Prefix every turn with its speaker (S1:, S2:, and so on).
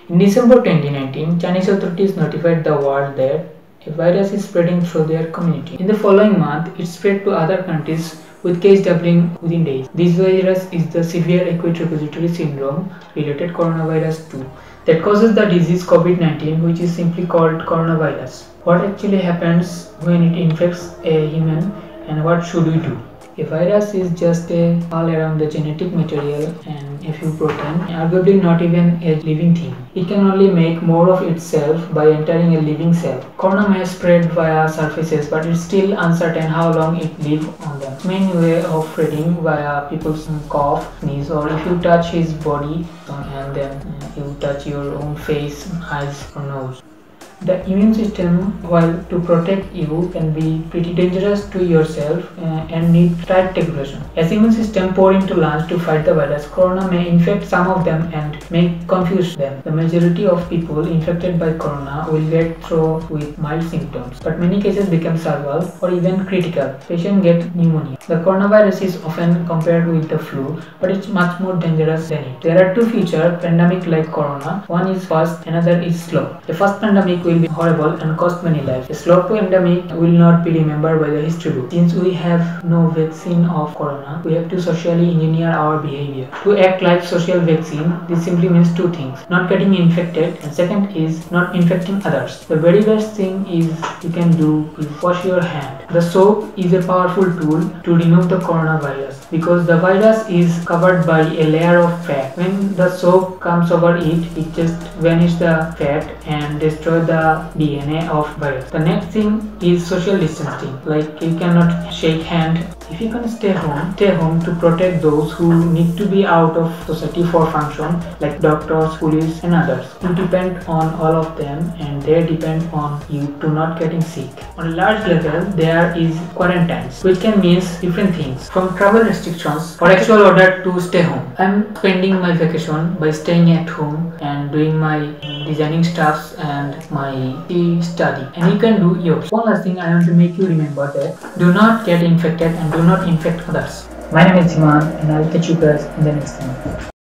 S1: In December 2019, Chinese authorities notified the world that a virus is spreading through their community. In the following month, it spread to other countries with case doubling within days. This virus is the severe acute respiratory syndrome related coronavirus 2 that causes the disease COVID-19, which is simply called coronavirus. What actually happens when it infects a human and what should we do? A virus is just a all around the genetic material and a few proteins, arguably not even a living thing. It can only make more of itself by entering a living cell. Corona may spread via surfaces, but it's still uncertain how long it lives on them. Its main way of spreading via people's cough, sneeze, or if you touch his body and then you touch your own face, eyes, or nose. The immune system, while to protect you, can be pretty dangerous to yourself and need tight regulation. As immune system pour into lungs to fight the virus, corona may infect some of them and may confuse them. The majority of people infected by corona will get through with mild symptoms, but many cases become severe or even critical. Patients get pneumonia. The coronavirus is often compared with the flu, but it's much more dangerous than it. There are two future pandemics like corona. One is fast, another is slow. The first pandemic will be horrible and cost many lives. A slow pandemic will not be remembered by the history book. Since we have no vaccine of corona, we have to socially engineer our behavior. To act like social vaccine, this simply means two things: not getting infected, and second is not infecting others. The very best thing is you can do is wash your hand. The soap is a powerful tool to remove the coronavirus because the virus is covered by a layer of fat. When the soap comes over it, it just vanishes the fat and destroys the DNA of virus. The next thing is social distancing. Like you cannot shake hand. If you can stay home to protect those who need to be out of society for function, like doctors, police, and others. You depend on all of them, and they depend on you to not getting sick. On a large level, there is quarantines, which can mean different things, from travel restrictions or actual order to stay home. I'm spending my vacation by staying at home and doing my designing stuffs and my study, and you can do yours. One last thing I want to make you remember that do not get infected and do not infect others. My name is Ziman and I'll catch you guys in the next time.